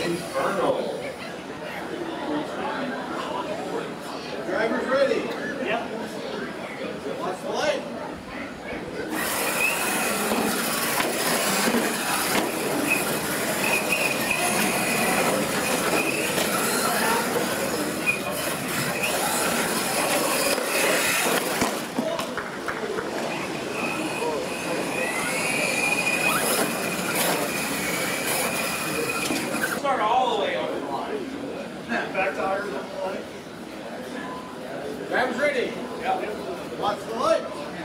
Infernal. Driver's ready. Yep. Watch the light. Start all the way over the line. Back tires on the light. Driver's ready. Yep. Watch the light.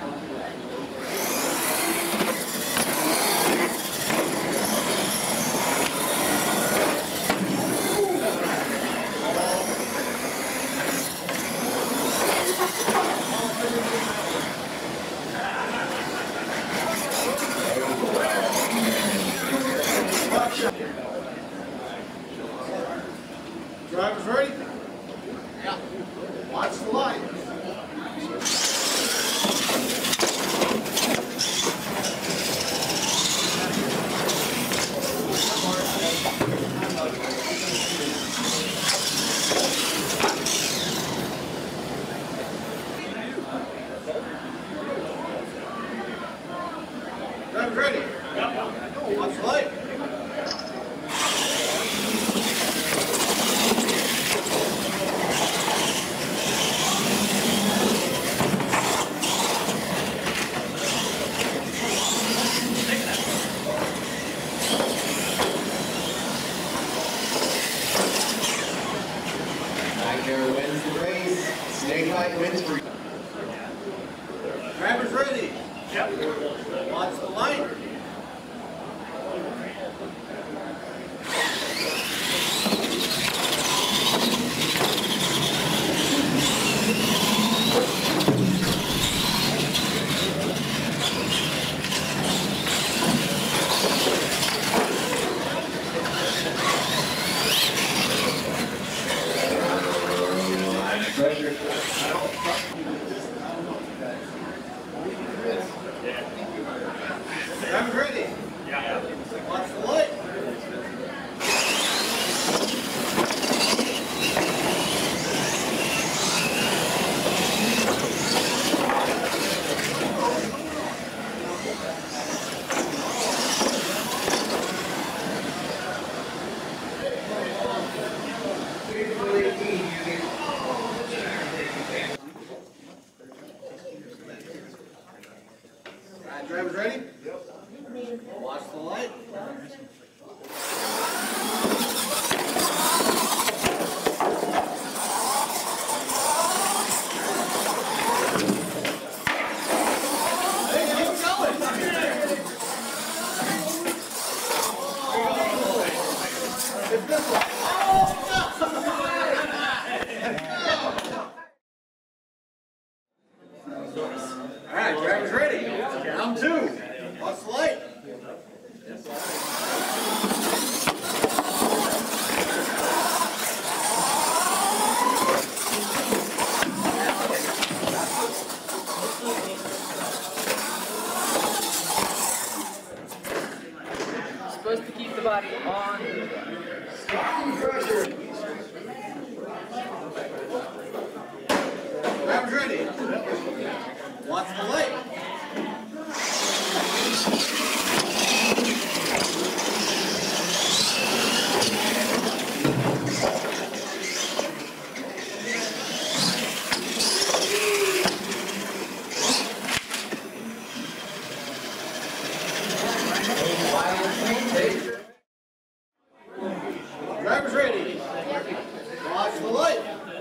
Driver's ready? Yeah. Watch the light. Driver's ready? Yep. Watch the light. Nightmare wins the race. Snakebite wins for you. Driver's ready. Yep. Watch the light. Pressure. Driver's ready. Yeah. Watch the light. Driver's ready? Yep. Watch the light. Hey, keep going. It's this way. All right, driver's ready. Round two. Watch the light. Supposed to keep the body on. Pressure. Driver's ready. Watch the light. Driver's ready. Watch the light.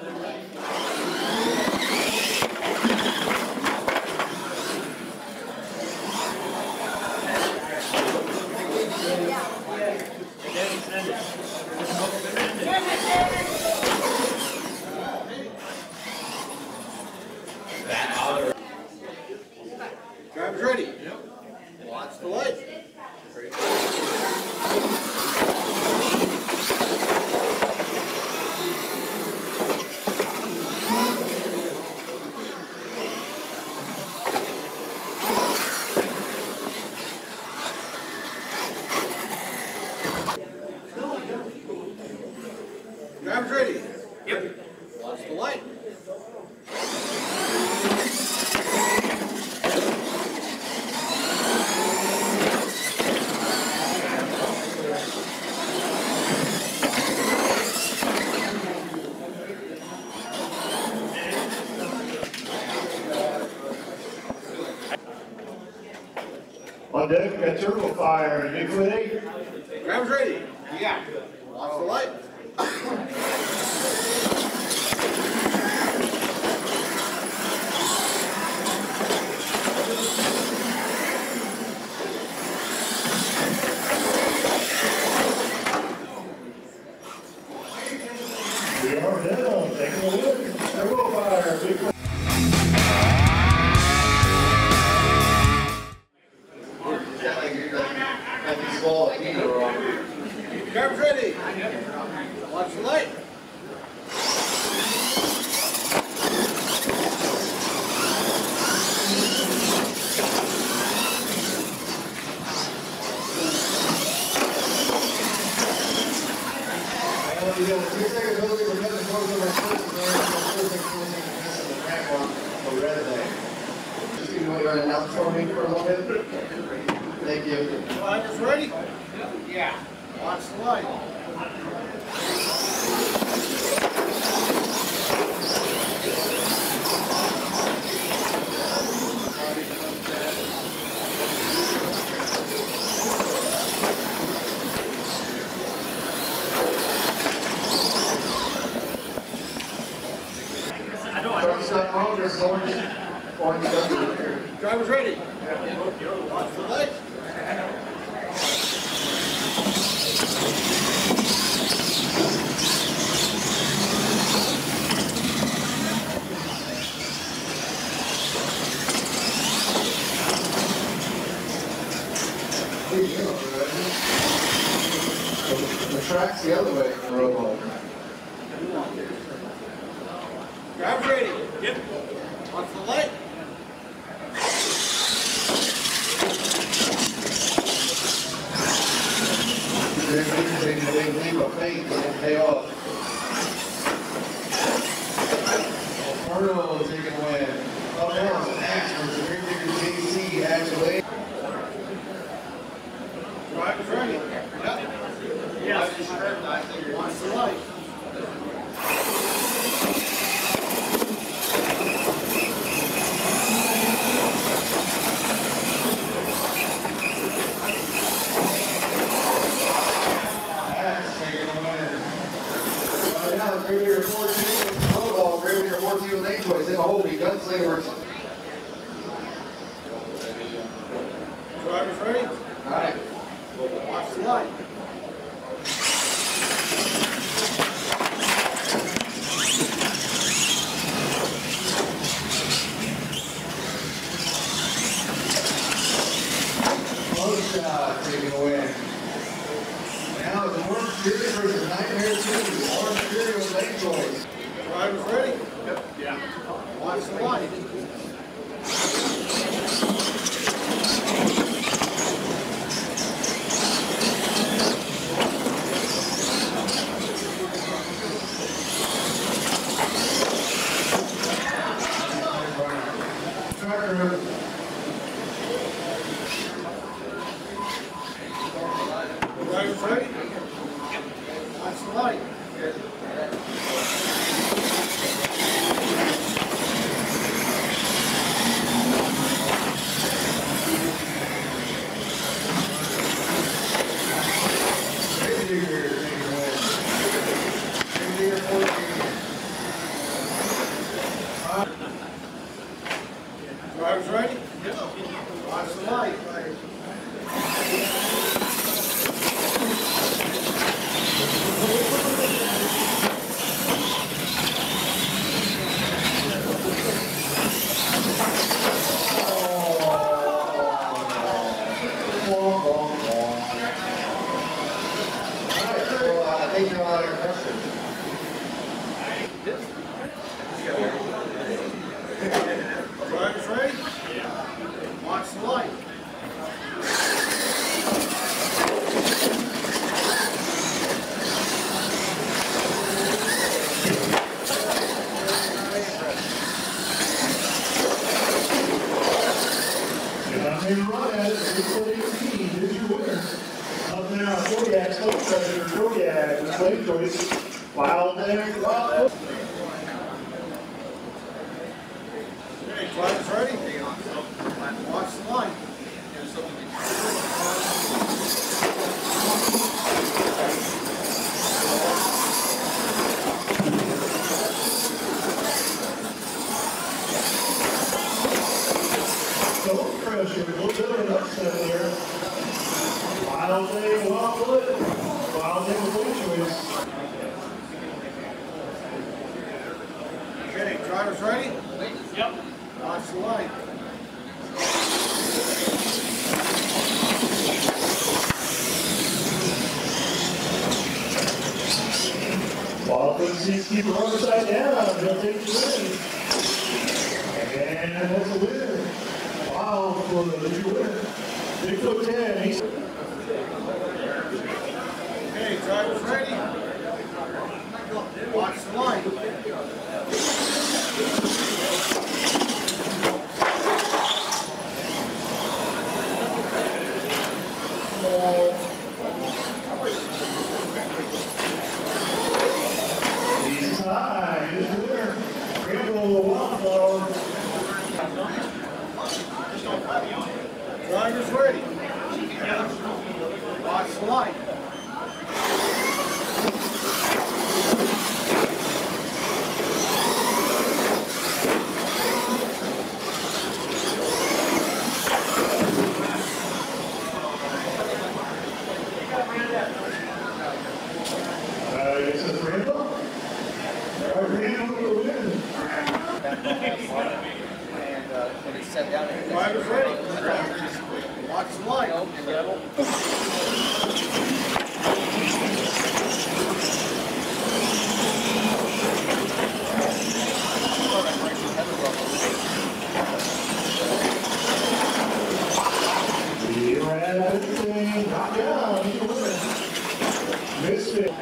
Driver's ready. Watch the light. Drivers ready? Yep. Watch the light. On deck, we got turbo fire and Bigfoot 8. Drivers ready? Yeah. Watch the light. We are down, taking a look. Turbo fire, Bigfoot. Drivers ready? Watch the light. You got 3 seconds early, we're getting close to our first on the red day. Just give me what you're going to announce for me for a little bit. Thank you. Drivers ready? Yeah. Watch the light. Truck stop on, there's orange W. Drivers ready? Watch the light. The track's the other way from the road. Drivers ready? Yep. Watch the light. Big leap of faith and pay off. Arnold taking away. Up now, Axe from Superior JC, actually. Drivers ready? Yep. Yes. Watch the light. Graveyard 14, Protocol, Graveyard 14 with 8 choice. They have a holding, Gunslinger works. Drivers ready? Alright. Watch the light. Close shot, taking away. Now it's Orange Fury versus Nightmare 2. Orange Fury with 8 choice. Drivers ready? Yep. Yeah. Watch the light. Drivers ready? Watch the light. Drivers ready? Watch the light. choice. Wild thing, wild. Okay, driver's ready. Watch the line. Don't crush it. A little bit of an upset there. Wild thing, wild foot. Wild thing with one choice. Okay, driver's ready. Yep. Watch the line. Wild thing seems to keep the rubber side down. He'll take the win. And that's a winner. Wild foot is your winner. Bigfoot 10. He's Okay, driver's ready. Watch the line. He's high. He's the winner. Rambo Wildflower. Driver's ready. Watch the line. I guess it's Rambo. All right, Rambo will win. And it's set down. Driver's ready. Watch the line. He ran everything. Knocked down. He's the winner. Missed it.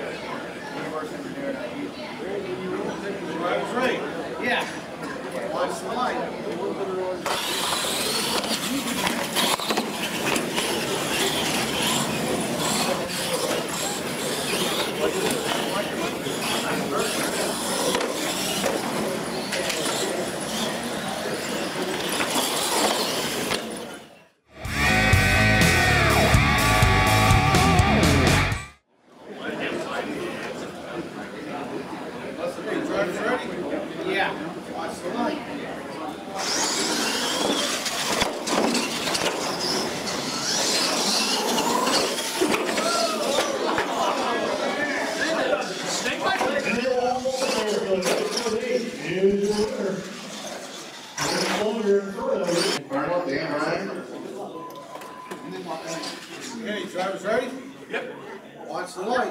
Driver's ready. Yeah. Watch the line. Okay, driver's ready. Yeah. Watch the line. And they're almost there. Here's your winner. Here's longer and further. Burn up, damn right. Okay, driver's ready? Yep. Watch the light.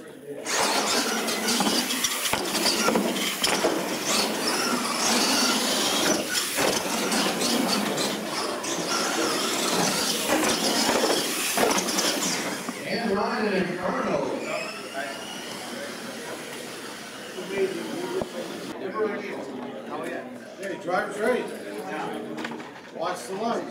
And Ryan and Inferno. Okay, driver's ready. Watch the light.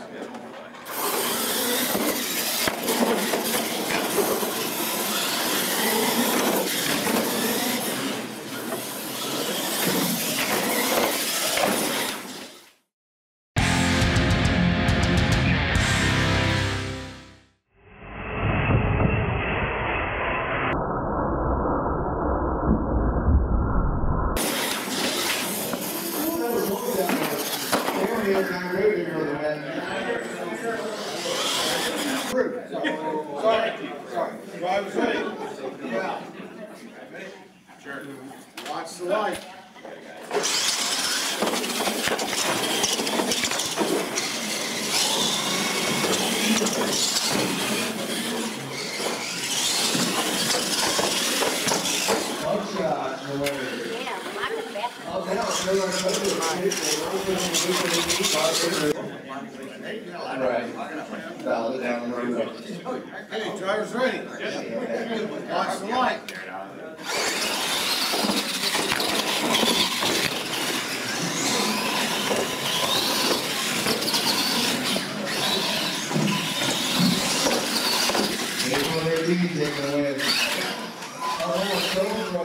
Sorry. Driver's ready. Yeah. Sure. Watch the light. Buckshot, no way. Right. Dial it down a little bit. Hey, driver's ready. Watch the light. April 18, taking away. Oh, so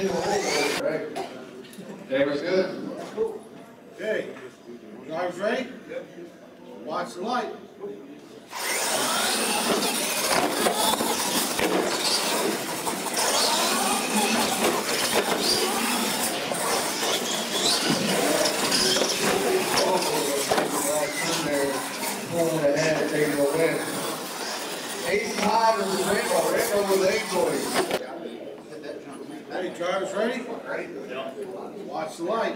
in the hole. Right. David's good. Okay, drivers ready? Watch the light. Pulling ahead, taking the win. Ace high versus Rainbow. Rainbow with 8 points. Hey, drivers ready? Watch the light.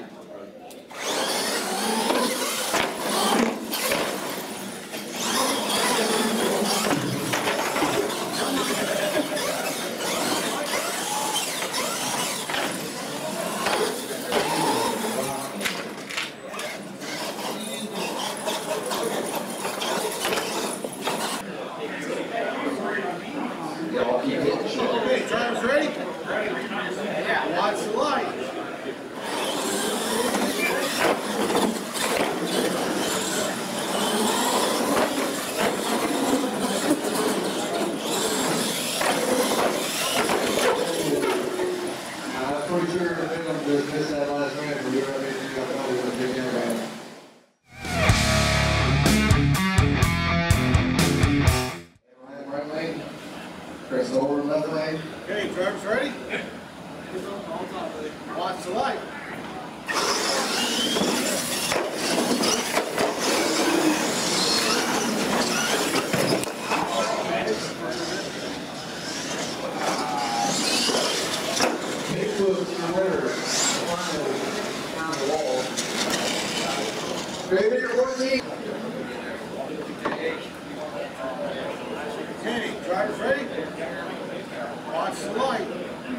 Okay, drivers ready? Watch the light. I'm pretty sure the Venom just missed that last minute, but we were able to go with a big game. Right lane. Chris over left lane. Okay, drivers ready? Watch the light. Big move to the winner. Finally, on the wall. Ready, your 14. Okay, drivers ready? Watch the light.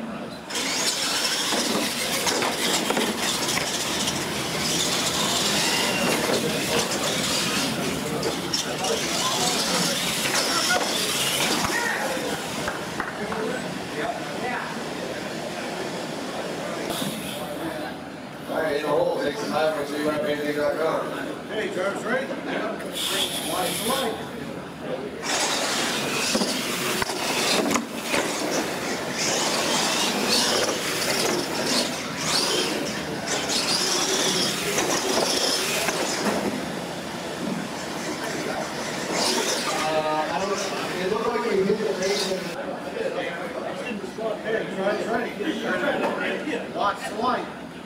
All right, in the hole. Take some time for CUFAnything.com. Okay, drivers ready? Watch the light. It looked like we hit the base. Okay, drivers ready? Watch the light.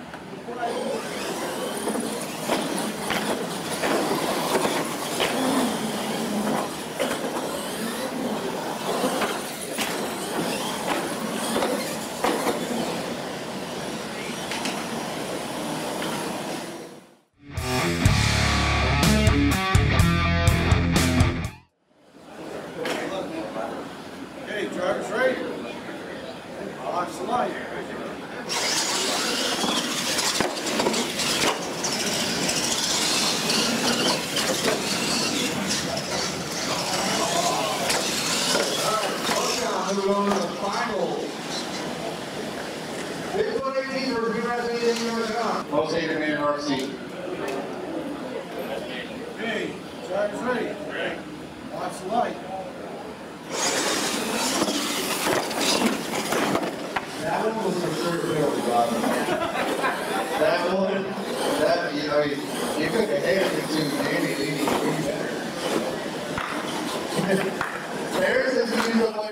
Okay, drivers ready? Watch the light. Moving on to the final. Big 118 for CUFAnything.com. Most hated man, RC. Okay, drivers ready? Watch the light. That one was for sure failed, Bob. That one, you know, you could have handed it to Danny, he needs to be better. There's his new level.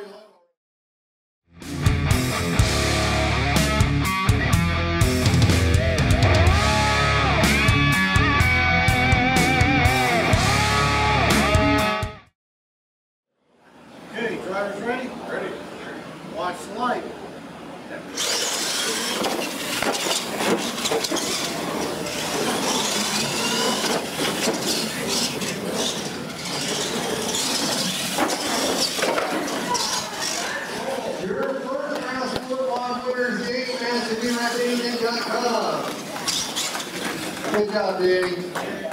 Okay, drivers ready? Ready. Watch the light. Your first round scoreboard winner is Jake Mass at CUFAnything.com. Good job, Danny.